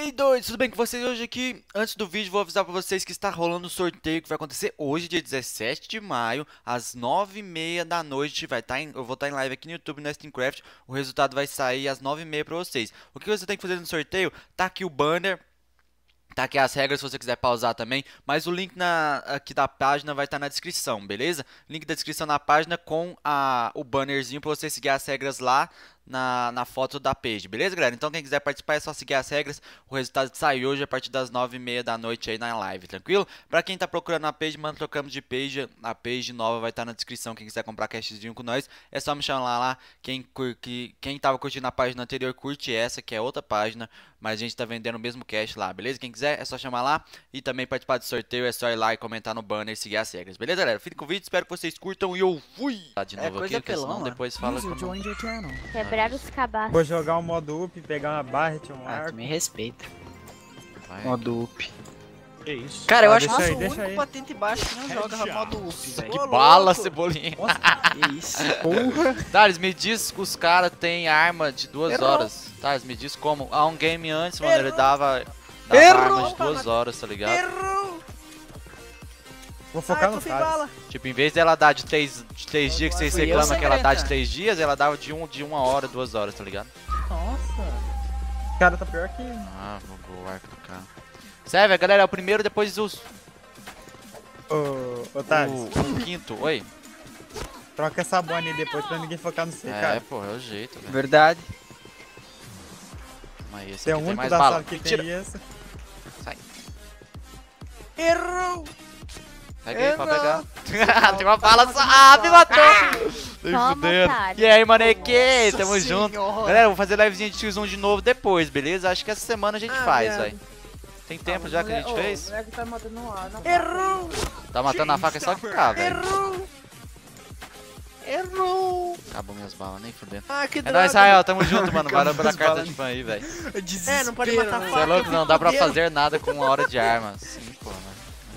aí, doidos, tudo bem com vocês? Hoje aqui, antes do vídeo, vou avisar pra vocês que está rolando um sorteio que vai acontecer hoje, dia 17 de maio, às 9h30 da noite. Eu vou estar em live aqui no YouTube, no Steamcraft. O resultado vai sair às 9h30 pra vocês. O que você tem que fazer no sorteio? Tá aqui o banner. Tá aqui as regras se você quiser pausar também, mas o link aqui da página vai estar na descrição, beleza? Link da descrição na página com o bannerzinho para você seguir as regras lá na foto da page, beleza, galera? Então quem quiser participar é só seguir as regras. O resultado sai hoje a partir das 9h30 da noite aí na live, tranquilo? Pra quem tá procurando a page, mano, trocamos de page. A page nova vai estar na descrição. Quem quiser comprar cashzinho com nós, é só me chamar lá. Quem tava curtindo a página anterior, curte essa, que é outra página, mas a gente tá vendendo o mesmo cash lá, beleza? Quem quiser é só chamar lá. E também participar do sorteio é só ir lá e comentar no banner e seguir as regras, beleza, galera? Fique com o vídeo, espero que vocês curtam e eu fui! Tá de novo aqui, porque senão depois fala que Quebrar os cabaços. Vou jogar um modo up, pegar uma barra, um arco. Tu me respeita. Vai. Modo up. Que isso? Cara, eu Ah, acho que eu deixa sou aí, o deixa único aí. patente baixo que não joga modo up, velho. Que bala, Cebolinha! Que isso? Porra! Thales, me diz que os caras têm arma de 2 horas. Thales, me diz como. Há um game antes, mano, ele dava arma de 2 horas, tá ligado? Vou focar no Thales. Tipo, em vez dela dar de 3 dias que vocês Fui eu reclamam sem que ela dá de grana. 3 dias, ela dava de 1 hora, 2 horas, tá ligado? Nossa! O cara tá pior que... Ah, vou o arco do cara. Sério, galera, é o primeiro, depois os. Ô, Thales, O quinto. Oi? troca essa bonne aí depois pra ninguém focar no C, É, cara. pô, é o jeito, velho. Verdade. Mas esse Você é o aqui tem único mais da bala. sala que Mentira. tem isso. Sai. Errou! Peguei, pode Errou. pegar. Tem uma bala só. Ah, me matou! Nem Toma, fudendo. otário. E aí, maneque? Nossa Tamo junto. senhora. Galera, eu vou fazer livezinha de X1 de novo depois, beleza? Acho que essa semana a gente faz, velho. Tem tempo já que a gente fez? Errou! Tá matando a faca só que cá, velho. Errou! Errou! Acabou minhas balas, nem fudendo. Ah, que É droga! nóis, Israel, tamo junto, mano. Valeu pela as carta balas. de fã aí, velho. É, não pode matar Você é louco? Não dá pra fazer nada com 1 hora de arma. Sim, pô, mano.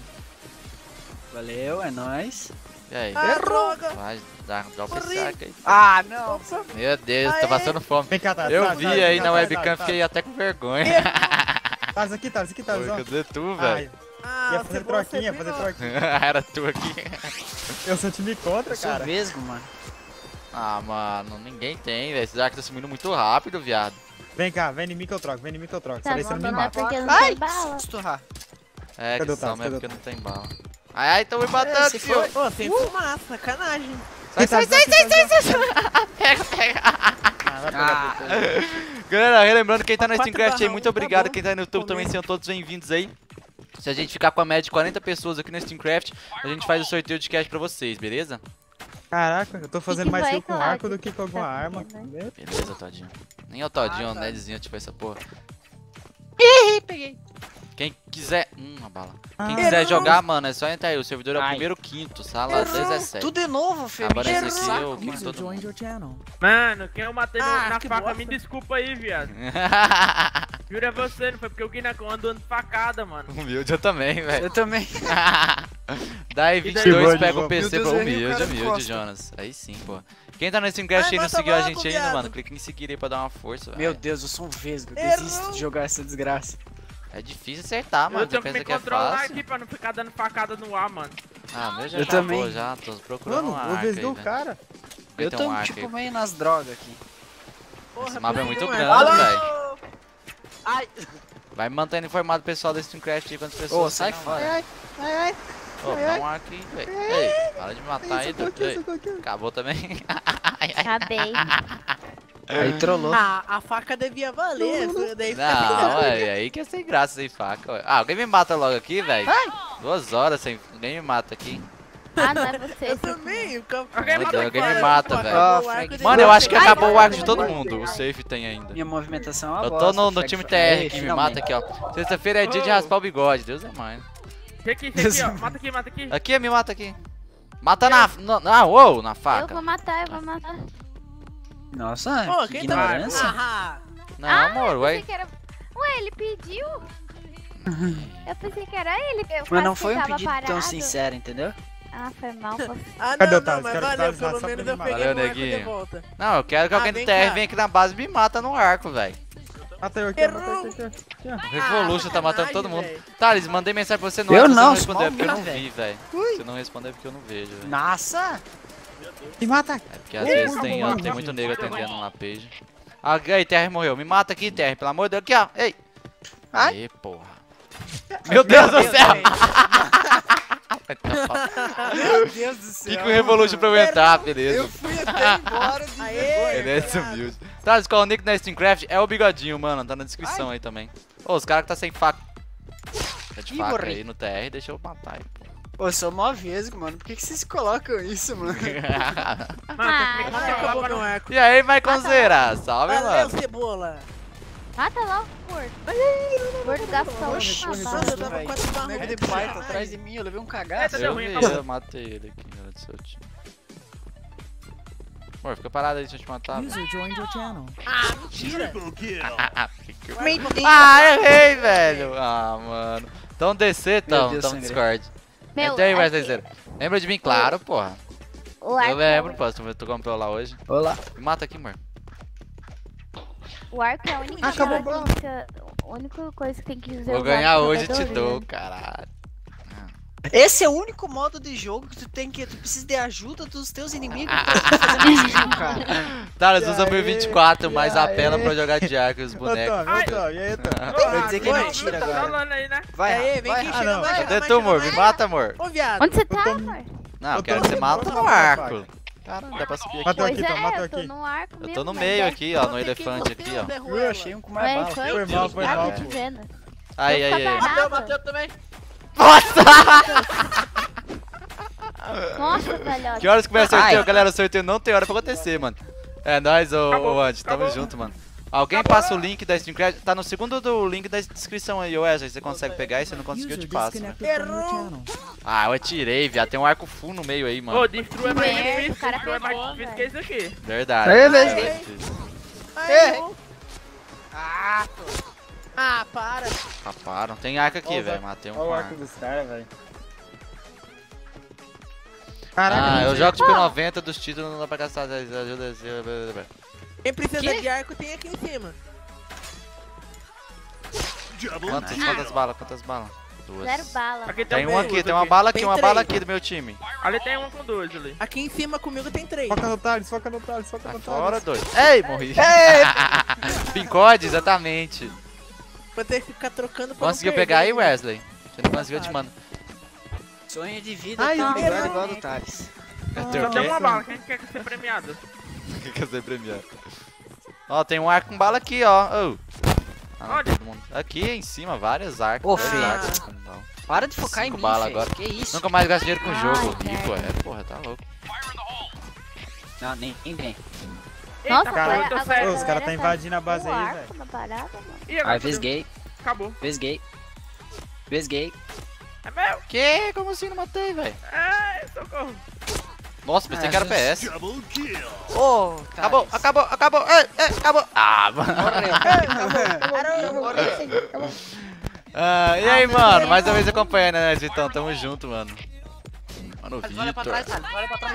Valeu, é nóis. E aí? Droga! Vai, drop esse Morri. arco aí. Ah, não! Meu Deus, tô Aê. passando fome. Vem cá, Thales. Eu Thales, vi Thales, aí vem cá, na Thales, webcam, Thales, fiquei até com vergonha. Thales, aqui, Thales, Oi, ó. cadê tu, Ai, velho? Ah, ia fazer troquinha, fazer troquinha. Era tu aqui. Eu sou time contra, Eu sou cara. vesgo, mano. Ah, mano, ninguém tem, velho. Esse arco tá sumindo muito rápido, viado. Vem cá, vem em mim que eu troco, vem em mim que eu troco. Tá Só daí você não me não é mata. porque não Ai! tem bala. Esturrar. É, Cadê que o só Thales? mesmo Cadê porque não tem bala. Ai, ai, tão me matando, Se senhor. for... Ô, sem fumaça, sacanagem. Sai, sai, sai, sai, sai, sai. Pega, pega. Ah, vai pegar depois. Galera, relembrando quem tá no 4/1, Steamcraft aí, muito obrigado. tá bom. Quem tá no YouTube também, Comenta. sejam todos bem-vindos aí. Se a gente ficar com a média de 40 pessoas aqui no Steamcraft, a gente faz o sorteio de cash pra vocês, beleza? Caraca, eu tô fazendo que mais vai, kill com Cláudio? arco do que com alguma Tá arma. vendo, Beleza, Todinho. Nem é o Todinho, é o tá. Nedzinho, tipo essa porra. Ih, peguei. Quem quiser... uma bala. Quem quiser Errou. jogar, mano, é só entrar aí. O servidor é o Ai. primeiro quinto, sala 17. Tudo de novo, Fê. Agora Me esse enche o aqui saco, eu kick mano. todo mundo. Mano, quem eu matei Ah, na que faca, bosta. me desculpa aí, viado. Juro é você, não foi porque o Guina andou facada, mano. Humilde eu também, velho. Eu também. Daí daí? 22 pega Meu o PC Deus, pra eu errei o humilde, cara de humilde, costa. Jonas. Aí sim, pô. Quem tá no Steamcraft Ai, e não mata seguiu a logo, gente ainda, viado. mano, clica em seguir aí pra dar uma força, Meu velho. Deus, eu sou um vesgo. Eu Errou. desisto de jogar essa desgraça. É difícil acertar, mano. Eu Você tenho que pensa me que é controlar fácil? aqui pra não ficar dando facada no ar, mano. Ah, meu já Eu acabou também. já. Tô procurando um Mano, arco eu aí, vesguei o velho. cara. Vai Eu ter tô um arco tipo aí. meio nas drogas aqui. Esse mapa é muito não é. grande, Alô? velho. Ai! Vai mantendo informado o pessoal do Steamcraft aí quantas pessoas. Ô, sai tem, fora. mano. Ai! Ô, dá um arco aí, velho. Ei, para de me matar aí, doido. Ei, acabou também. Acabei. Aí trollou. Ah, a faca devia valer. Daí Não, é aí que é sem graça sem faca, ué. Ah, alguém me mata logo aqui, velho. 2 horas sem. Ninguém me mata aqui. Ah, não é você. Eu também. Alguém me fora, mata, pô. velho. Ó, O arco Frank. dele Mano, eu vai acho que pegar. acabou o arco de Ai, todo ai, mundo. ai. O safe tem ainda. Minha movimentação é uma Eu bosta. tô no Fred. time TR Ei, aqui, me finalmente. mata aqui, ó. Sexta-feira é dia de Ô. raspar o bigode. Deus é mais. Aqui, ó. Mata aqui, mata aqui. Aqui, me mata aqui. Mata na uou, na Eu faca. vou matar, eu vou matar. Nossa, Pô, que quem tá ignorância. Ah, Não, Ah, amor, eu ué. pensei que era... Ué, ele pediu? Eu pensei que era ele. Mas não foi um pedido tão sincero, entendeu? Ah, foi mal. Você. Ah, Cadê não, o Thales? mas Quero o valeu, Thales lá pelo só pra menos me eu matar. peguei Valeu, o arco de neguinho. volta. Não, eu quero que alguém do vem TR cá. venha aqui na base e me mata no arco, velho. Mata eu aqui, mata eu aqui. O Revolution tá matando sacanagem, todo mundo. velho. Thales, mandei mensagem pra você no Eu WhatsApp, não, você respondeu, é porque eu não só vi, velho. Você não respondeu porque eu não vejo, velho. Nossa! Me mata. É porque às vezes tem muito nego atendendo na page. Ah, aí, TR morreu. Me mata aqui, TR, pelo amor de Deus. Aqui, ó. Ei. Ai. Aê, porra. Meu Deus do céu. Meu Deus do céu! Fica o Revolution pra eu entrar, beleza. Eu fui até embora de vergonha. Ele é humilde. Tá, qual o nick da Steamcraft? É o bigodinho, mano. Tá na descrição aí também. Ô, os caras que tá sem faca. Tá de Ih, faca morri. aí no TR, deixa eu matar aí, pô. Pô, eu sou mó vesgo, mano. Por que vocês colocam isso, mano? Mano, Ah, tem que velho. acabou meu arco. E aí, Maiconzeira? Salve, Valeu, mano. cebola. Mata logo, gordo. Gordo gastão. Oxi, Uma Nossa, bala. eu tava quase O nego de pai tá atrás de mim, eu levei um cagaço. Deu Eu ruim, vi, acabou. eu matei ele aqui, galera, do seu time. Amor, fica parado aí, deixa eu te matar. velho. Ah, mentira. Ah, errei, velho. Ah, mano. Então descer, Meu então, Deus, então no sangrei. Discord. Meu, Entra aí, aqui, Wesley Zero. Lembra de mim? Claro, porra. o arco, Eu lembro, pô. Tu comprou lá hoje. Olá. Me mata aqui, amor. o arco é a única Acabou coisa a que a única coisa que tem que usar. Vou ganhar hoje e te dou, caralho. Esse é o único modo de jogo que tu precisa de ajuda dos teus inimigos pra tu fazer mais jogo, cara. Tá, eles E usam aí? 1024, mas E apela aí? pra jogar de arco os Ô, bonecos. Tom, ô, Tom, e aí, Tom? Vou dizer que é mentira Tá agora. falando aí, né? Vai, Aí, vem vai. aqui, Ah, chega não. mais, Cadê chega tu, mais, amor? chega Me mais. mata, amor. Ô, viado. Onde você tá, tô- amor? Não, eu Eu quero tô que você no- mata tô no na arco. Caralho, dá pra subir aqui. Matou Pois aqui, Tom, é, matou eu tô aqui. no arco Eu mesmo. tô no mas meio é- aqui, ó, no Tem que elefante você aqui, ó. derruba Ui, eu ela. achei um com mais É, bala. foi Foi mal, foi mal. arco de Vênus. Aí, Eu aí, vou aí. ficar Bateu, brava. bateu também. Nossa, velhote. Que horas começa o Ai. sorteio, galera? O sorteio não tem hora pra acontecer, mano. É nóis, ô Acabou, Andy, tamo acabou. junto, mano. Alguém passa o link da Steamcraft, tá no segundo do link da descrição aí, Wesley. Você consegue pegar e se não conseguir, eu te passo, velho. Errou. Ah, eu atirei, viado. Tem um arco full no meio aí, Ô, mano. destrua é mais Merda, difícil, o cara destrua é mais pegou, difícil que velho. isso aqui. Verdade. É, é velho. difícil. Errou. Ah, para. Raparam. Tem arco aqui, Olha o velho. arco- Matei um Olha com o arco. arco dos caras, velho. Caraca, Ah, eu não jogo tipo 90 dos títulos, não dá pra gastar. Ajuda. Quem precisa Que? de arco tem aqui em cima. Quantas balas? Quantas balas? Duas. Zero bala. Aqui Tem um um com aqui, duas tem uma bala aqui, Tem uma três. bala aqui do meu time. Ali tem um com dois ali. Aqui em cima comigo tem 3. Foca no Thales, foca no Thales, foca Tá no fora, Thales. dois. Ei, morri. Pincode, exatamente. Vou ter que ficar trocando pra não Conseguiu perder, pegar aí, né? Wesley? Se não conseguiu, eu te mando. Sonho de vida Ai, ter um eu bigode quero. igual do Thales. Tem Só o tem quê? uma bala, quem quer ser premiado? Que quer ser premiado? Ó, tem um arco com bala aqui, ó. Oh. Ah, não, Onde? todo mundo. Aqui em cima, vários arcos. Ô, dois filho. arcos com bala. Para de focar em Cinco mim, balas filho. agora. Que isso? Nunca mais gasto dinheiro com Ai, jogo. velho. Rico, é, porra, tá louco. Não, nem vem. Nossa, Eita, cara, eu tô agora certo. Ô, os caras tá galera invadindo a base com aí, arco velho. na parada, mano. Ih, agora Aí, fodeu. vesguei, Acabou. vesguei. Vesguei. É meu. Que? Como assim não matei, velho? Ai, socorro. Nossa, pensei que era PS. Ô, Acabou, acabou, acabou. Ei, acabou. Ah, mano. Ah, e aí, mano? Mais uma vez acompanhando, né, Vitão? Tamo junto, mano. Mano, o Olha pra trás, Vitor. Thales, olha pra trás.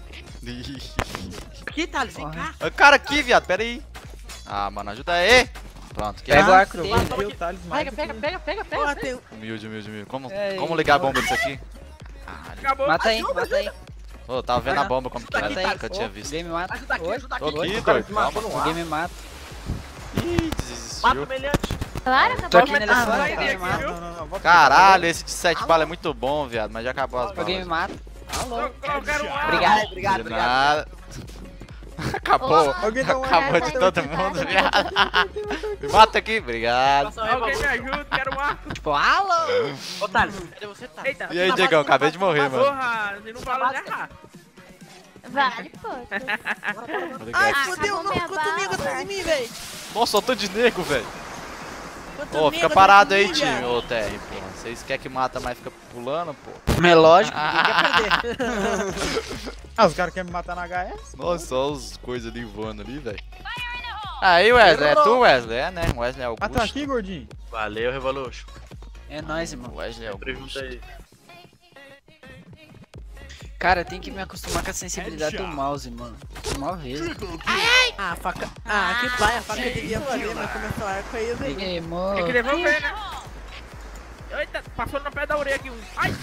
Aqui, Thales, vem cá. O cara aqui, viado, pera aí. Ah, mano, ajuda aí. Pronto, que Pega o é arco dele. Matei o Thales mais. Pega. Porra, tem... humilde, humilde, humilde. Como, Ei, como ligar a bomba disso aqui? Ah, Acabou. Mata aí, mata aí. ô, tava vendo a bomba como que Mata aí. nunca tinha visto. Ninguém me mata. Ajuda aqui, Oi? ajuda aqui. Tô aqui, doido, calma. Ninguém me mata. Ih, Mata o desistiu. meliante. Claro, Tô acabou. aqui no Mas tá elefante, saindo ninguém me aqui, mata. viu? Não, volta Caralho, esse de 7 balas é muito bom, viado, mas já acabou as Alguém me balas. mata. Eu quero um ar. Obrigado. De nada. Acabou. Ô, Alguém dá um Acabou arco de aí, todo tá mundo, ligado? viado. Me mata aqui, obrigado. Alguém me ajuda, quero um arco. Tipo, alô. Ô, Thales, cadê você, Thales? Eita. E aí, Diegão, acabei de morrer, mano. Porra, você não fala de errar. Vale, pô. Ai, Ah, fodeu, acabou não, minha quanto nego bala. atrás de mim, velho. Nossa, eu tô de nego, velho. Quanto Ô, nego fica atrás parado de aí, mim, time, viado. ô TR, pô. Vocês querem que mata, mas fica pulando, pô. É lógico, ninguém quer perder. Ah, os caras querem me matar na HS? Nossa, olha os coisas ali voando ali, velho. Aí, Wesley, é tu, Wesley? É, né? Wesley Augusto. Mata aqui, gordinho. Valeu, Revolution. É nóis, irmão. Wesley Augusto. Pergunta aí. Cara, tem que me acostumar com a sensibilidade do mouse, mano. Uma vez. Ah, a faca. Ah, que pai, a faca devia fazer, mas começou a arco aí, velho. Ih, mano. Tem que devolver, né? Eita, passou no pé da orelha aqui um. Ai!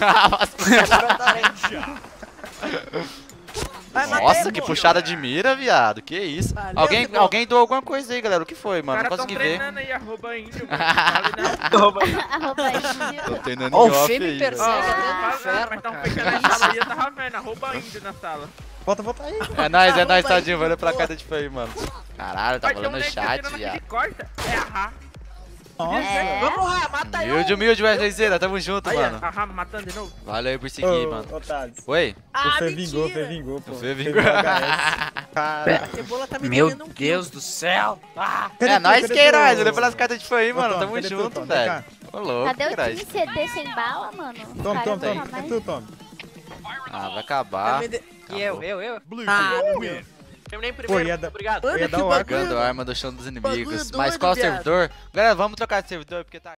Vai, matei, Nossa, que pô. puxada de mira, viado. Que isso? Valeu, Alguém doou alguma coisa aí, galera. O que foi, Os mano? Não caras tão consegui ver. treinando aí, arroba índio, mano. Não sabe não. Arroba índio. Tô treinando Ó, em o off Fê me aí, persegue. velho. Ó, Segue até não no fala inferno, nada, mas tão cara. fechando a sala aí, eu tava vendo, arroba índio na sala. Volta aí. É nóis, tadinho. Valeu pela cara de foi aí, mano. Caralho, tá Vai ter um falando no nego chat, tirando aqui de viado. costa. É a Nossa. É. Vamos lá, mata aí. Humilde, Wesley Zera. Tamo junto, Aí, mano. a matando de novo. Valeu aí por seguir, Ô, mano. Otávio. Oi? O Fê vingou, pô. O Fê vingou. Cara. A cebola tá me Meu devendo um Deus do céu. Ah, Cadê É tu? nóis, Cadê Queiroz. tu? Valeu pelas cartas de foi aí, Ô, mano. Tom, Tamo cadê tu, junto, Tom? Vem velho. cá. Ô, louco, Cadê o Queiroz. time CD sem bala, mano? Toma, Cara, toma, nunca toma. mais. É tu, Tom. Ah, vai acabar. Também de- e eu. Ah, meu. Terminei Pô, primeiro. ia dar. Obrigado. Eu ia Mano, dar que o arco. Pegando bagulho. arma do chão dos inimigos. Bagulho Mas doido, qual viado. servidor? Galera, vamos trocar de servidor porque tá.